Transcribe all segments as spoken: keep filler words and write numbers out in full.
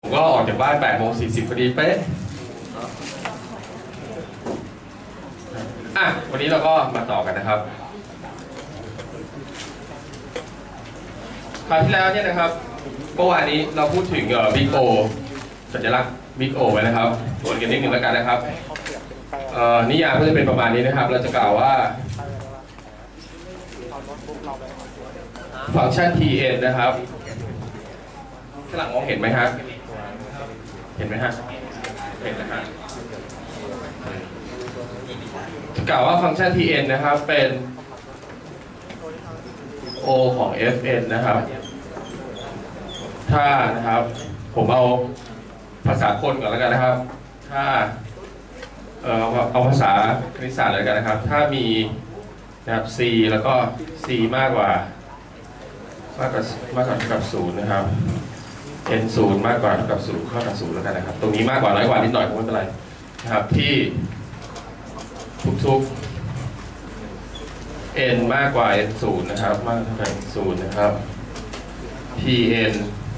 ผมก็ออกจากบ้านแปดโมงสี่สิบพอดีเป๊ะอ่ะวันนี้เราก็มาต่อกันนะครับคราวที่แล้วเนี่ยนะครับเมื่อวานนี้เราพูดถึงบิ๊กโอสัญลักษณ์บิ๊กโอไว้นะครับทวนกันนิดนึงแล้วกันนะครับนิยามก็จะเป็นประมาณนี้นะครับเราจะกล่าวว่าฟังก์ชัน ที เอ็น นะครับข้างหลังมองเห็นไหมฮะเห็นไหมฮะเห็นนะฮะจะกล่าวว่าฟังก์ชัน ที เอ็น นะครับเป็น O ของ เอฟ เอ็น นะครับถ้านะครับผมเอาภาษาคนก่อนแล้วกันนะครับถ้าเอ่อเอาภาษาคณิตศาสตร์เลยกันนะครับถ้ามีนะครับ c แล้วก็ c มากกว่ามากกว่ามากกว่าเท่ากับศูนย์นะครับ n ศูนย์มากกว่าเท่ากับศูนย์เท่ากับศูนย์แล้วกันนะครับตรงนี้มากกว่าน้อยกว่านิดหน่อยผมไม่เป็นไรนะครับที่ทุกๆ n มากกว่า n ศูนย์นะครับมากเท่ากับ n ศูนย์นะครับ tn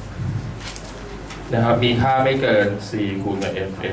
นะครับมีค่าไม่เกิน c คูณกับ fn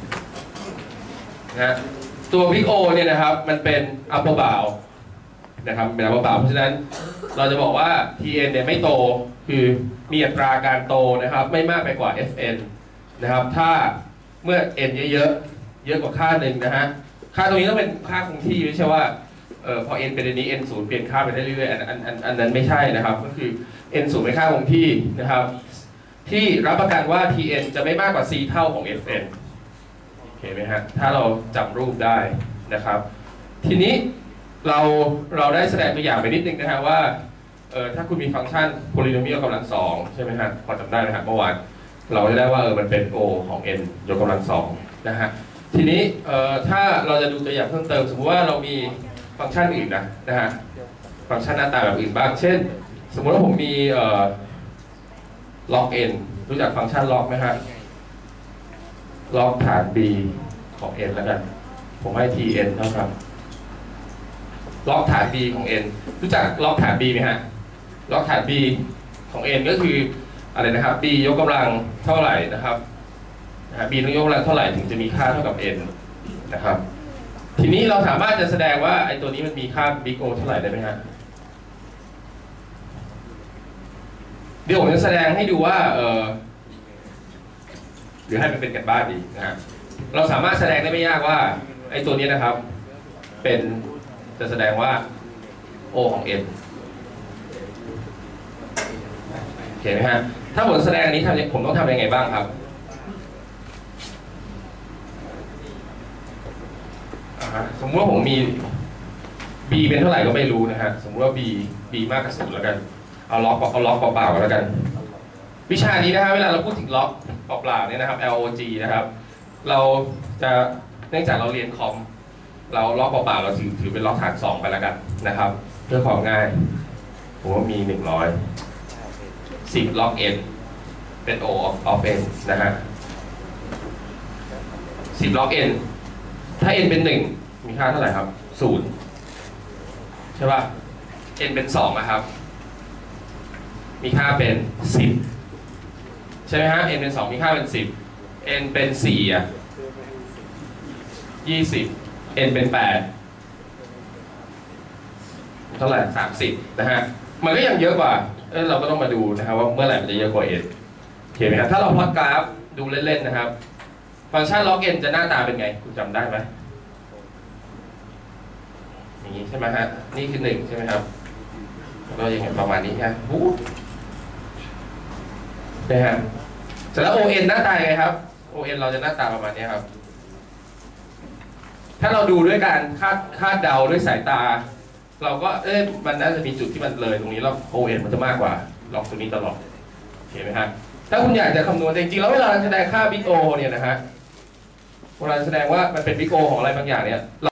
นะตัว Big O เนี่ยนะครับมันเป็น upper bound นะครับเป็น upper bound เพราะฉะนั้นเราจะบอกว่า tn เนี่ยไม่โตคือมีอัตราการโตนะครับไม่มากไปกว่า fn นะครับถ้าเมื่อ n เยอะๆเยอะกว่าค่าหนึ่งนะฮะค่าตรงนี้ต้องเป็นค่าคงที่ไม่ใช่ว่าเออพอ n เป็นอันนี้ n ศูนย์เปลี่ยนค่าไปได้เรื่อยๆอันอันอันอันนั้นไม่ใช่นะครับก็คือ n ศูนย์เป็นค่าคงที่นะครับที่รับประกันว่า tn จะไม่มากกว่า c เท่าของ fn โอเคไหมฮะถ้าเราจำรูปได้นะครับทีนี้เราเราได้แสดงตัวอย่างไปนิดนึงนะฮะว่าเออถ้าคุณมีฟังก์ชัน polynomial กำลังสองใช่ไหมฮะพอจำได้ไหมฮะเมื่อวานเราจะได้ว่าเออมันเป็น o ของ n ยกกำลังสองนะฮะทีนี้เอ่อถ้าเราจะดูตัวอย่างเพิ่มเติมสมมติว่าเรามีฟังก์ชันอื่นนะนะฮะฟังก์ชันหน้าตาแบบอื่นบ้างเช่นสมมติว่าผมมีเอ่อ log n รู้จักฟังก์ชัน log ไหมฮะ log ฐาน b ของ n แล้วกันผมให้ tn เท่ากับ log ฐาน b ของ n รู้จัก log ฐาน b ไหมฮะ log ฐาน b ของ n ก็คืออะไรนะครับ b ยกกำลังเท่าไหร่นะครับb ต้องยกกำลังเท่าไหร่ถึงจะมีค่าเท่ากับ n นะครับทีนี้เราสามารถจะแสดงว่าไอ้ตัวนี้มันมีค่า big O เท่าไหร่ได้ไหมฮะเดี๋ยวผมจะแสดงให้ดูว่าเออหรือให้มันเป็นกันบ้านดีนะฮะเราสามารถแสดงได้ไม่ยากว่าไอ้ตัวนี้นะครับเป็นจะแสดงว่า O ของ n โอเคไหมฮะถ้าผมแสดงอันนี้ทำผมต้องทำยังไงบ้างครับสมมติว่าผมมี b เป็นเท่าไหร่ก็ไม่รู้นะฮะสมมติว่า b b มากกว่าศูนย์แล้วกันเอาล็อกเอาล็อกเปล่าๆกันแล้วกันวิชานี้นะฮะเวลาเราพูดถึงล็อกเปล่าๆเนี่ยนะครับ log นะครับเราจะเนื่องจากเราเรียนคอมเราล็อกเปล่าๆเราถือถือเป็นล็อกฐานสองไปแล้วกันนะครับเพื่อความง่ายผมว่ามีหนึ่งร้อยสิบล็อก n เป็น o of n นะฮะสิบล็อก n ถ้า n เป็นหนึ่งมีค่าเท่าไหร่ครับศูนย์ใช่ป่ะ n เป็นสองนะครับมีค่าเป็นสิบใช่ไหมฮะ n เป็นสองมีค่าเป็นสิบ n เป็นสี่อ่ะยี่สิบ n เป็นแปดเท่าไหร่สามสิบนะฮะมันก็ยังเยอะกว่าเออเราก็ต้องมาดูนะครับว่าเมื่อไหร่มันจะเยอะกว่า n โอเคไหมครับถ้าเราพลอตกราฟดูเล่นๆนะครับฟังก์ชัน log n จะหน้าตาเป็นไงคุณจำได้ไหมอย่างนี้ใช่ไหมฮะนี่คือหนึ่งใช่ไหมครับแล้วก็ยังไงประมาณนี้ฮะวู้นะฮะเสร็จแล้ว on หน้าตาไงครับ on เราจะหน้าตาประมาณนี้ครับถ้าเราดูด้วยการคาดคาดเดาด้วยสายตาเราก็เอ๊ะมันน่าจะมีจุดที่มันเลยตรงนี้แล้ว on มันจะมากกว่าล็อกตรงนี้ตลอดเห็นไหมฮะถ้าคุณอยากจะคำนวณจริงๆแล้วเวลาแสดงค่า big O เนี่ยนะฮะเวลาแสดงว่ามันเป็น big O ของอะไรบางอย่างเนี่ย